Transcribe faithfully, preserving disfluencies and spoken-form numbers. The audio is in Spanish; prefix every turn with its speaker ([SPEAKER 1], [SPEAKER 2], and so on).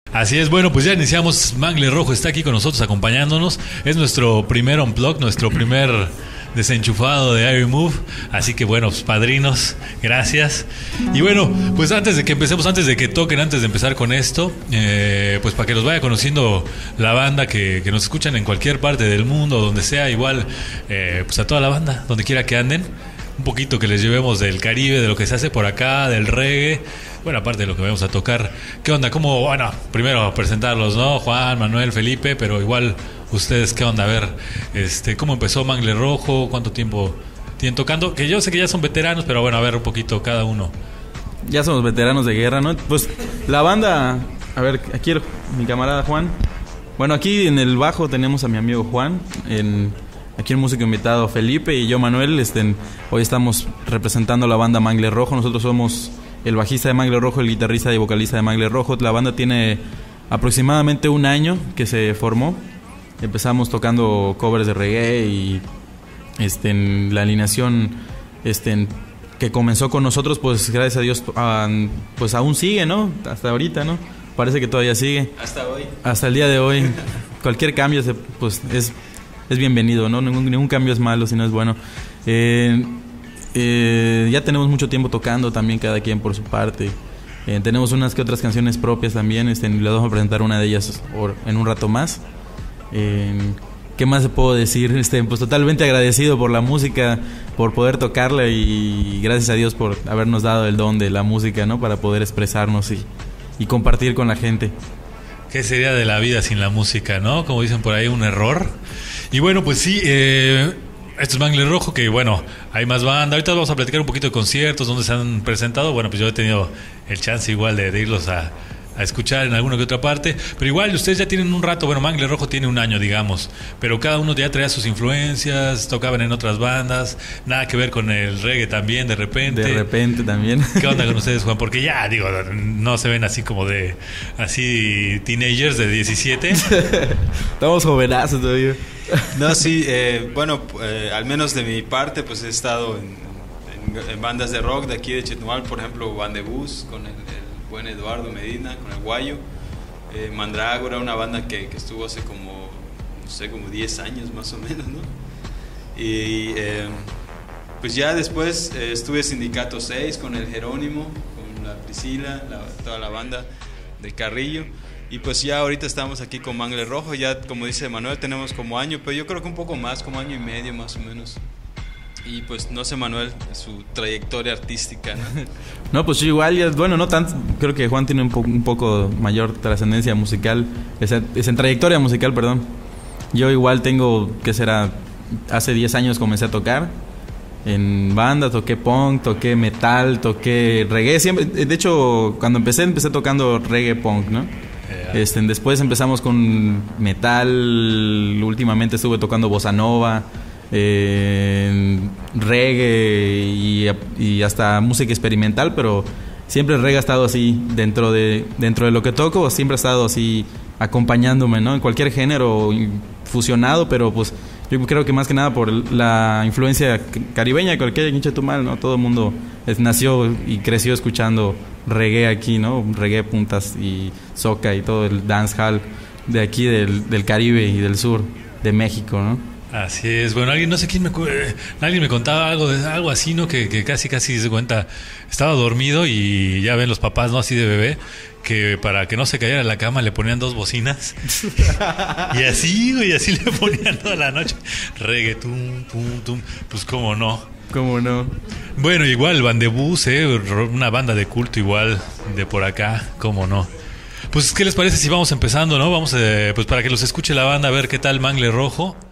[SPEAKER 1] Así es, bueno, pues ya iniciamos. Mangle Rojo está aquí con nosotros acompañándonos. Es nuestro primer unplug, nuestro primer desenchufado de Airy Move. Así que bueno, pues padrinos, gracias. Y bueno, pues antes de que empecemos, antes de que toquen, antes de empezar con esto, eh, pues para que los vaya conociendo la banda que, que nos escuchan en cualquier parte del mundo, donde sea, igual, eh, pues a toda la banda, donde quiera que anden. Un poquito que les llevemos del Caribe, de lo que se hace por acá, del reggae. Bueno, aparte de lo que vamos a tocar. ¿Qué onda? ¿Cómo? Bueno, primero presentarlos, ¿no? Juan, Manuel, Felipe, pero igual ustedes, ¿qué onda? A ver, este, ¿cómo empezó Mangle Rojo? ¿Cuánto tiempo tienen tocando? Que yo sé que ya son veteranos, pero bueno, a ver un poquito cada uno.
[SPEAKER 2] Ya somos veteranos de guerra, ¿no? Pues la banda, a ver, aquí el, mi camarada Juan. Bueno, aquí en el bajo tenemos a mi amigo Juan, en... Aquí el músico invitado Felipe y yo Manuel. Este, hoy estamos representando la banda Mangle Rojo. Nosotros somos el bajista de Mangle Rojo, el guitarrista y vocalista de Mangle Rojo. La banda tiene aproximadamente un año que se formó. Empezamos tocando covers de reggae y este, en la alineación este, en, que comenzó con nosotros, pues gracias a Dios, a, pues aún sigue, ¿no? Hasta ahorita, ¿no? Parece que todavía sigue.
[SPEAKER 3] Hasta hoy.
[SPEAKER 2] Hasta el día de hoy. Cualquier cambio se, pues es... es bienvenido, ¿no? Ningún, ningún cambio es malo, sino es bueno. Eh, eh, ya tenemos mucho tiempo tocando también, cada quien por su parte. Eh, tenemos unas que otras canciones propias también. Este, les vamos a presentar una de ellas en un rato más. Eh, ¿Qué más se puedo decir? Este, pues totalmente agradecido por la música, por poder tocarla y gracias a Dios por habernos dado el don de la música, ¿no? Para poder expresarnos y, y compartir con la gente.
[SPEAKER 1] ¿Qué sería de la vida sin la música, no? Como dicen por ahí, un error. Y bueno, pues sí, eh, esto es Mangle Rojo, que bueno, hay más banda. Ahorita vamos a platicar un poquito de conciertos, donde se han presentado. Bueno, pues yo he tenido el chance igual de, de irlos a, a escuchar en alguna que otra parte. Pero igual ustedes ya tienen un rato, bueno, Mangle Rojo tiene un año, digamos. Pero cada uno ya traía sus influencias, tocaban en otras bandas. Nada que ver con el reggae también, de repente.
[SPEAKER 2] De repente también.
[SPEAKER 1] ¿Qué onda con ustedes, Juan? Porque ya, digo, no se ven así como de, así, teenagers de diecisiete.
[SPEAKER 2] Estamos jovenazos todavía.
[SPEAKER 3] No, sí, eh, bueno, eh, al menos de mi parte, pues he estado en, en, en bandas de rock de aquí de Chetumal, por ejemplo, Bandebus, con el, el buen Eduardo Medina, con el Guayo. Eh, Mandrágora, una banda que, que estuvo hace como, no sé, como diez años más o menos, ¿no? Y eh, pues ya después eh, estuve en Sindicato seis con el Jerónimo, con la Priscila, la, toda la banda de Carrillo. Y pues ya ahorita estamos aquí con Mangle Rojo, ya como dice Manuel tenemos como año, pero yo creo que un poco más, como año y medio más o menos. Y pues no sé Manuel, su trayectoria artística, ¿no?
[SPEAKER 2] No, pues yo igual, ya, bueno, no tanto, creo que Juan tiene un, po un poco mayor trascendencia musical, es, es en trayectoria musical, perdón. Yo igual tengo, ¿qué será? Hace diez años comencé a tocar en banda, toqué punk, toqué metal, toqué reggae, siempre, de hecho cuando empecé, empecé tocando reggae punk, ¿no? Este, después empezamos con metal, últimamente estuve tocando bossa nova, eh, reggae y, y hasta música experimental, pero siempre el reggae ha estado así dentro de, dentro de lo que toco, siempre ha estado así acompañándome, ¿no? En cualquier género fusionado, pero pues yo creo que más que nada por la influencia caribeña, cualquier hincha Chetumal, ¿no? Todo el mundo es, nació y creció escuchando reggae aquí, ¿no? Reggae, puntas y soca y todo el dancehall de aquí del, del Caribe y del sur de México, ¿no?
[SPEAKER 1] Así es. Bueno, alguien, no sé quién me, alguien me contaba algo de algo así, ¿no? Que, que casi casi se cuenta, estaba dormido y ya ven los papás, ¿no? Así de bebé, que para que no se cayera en la cama le ponían dos bocinas. Y así, güey, así le ponían toda la noche. Reggae, tum, tum, tum. Pues cómo no.
[SPEAKER 2] ¿Cómo no?
[SPEAKER 1] Bueno, igual Bandebus, ¿eh? Una banda de culto igual de por acá, cómo no. Pues, ¿qué les parece si vamos empezando, no? Vamos, eh, pues para que los escuche la banda, a ver qué tal Mangle Rojo.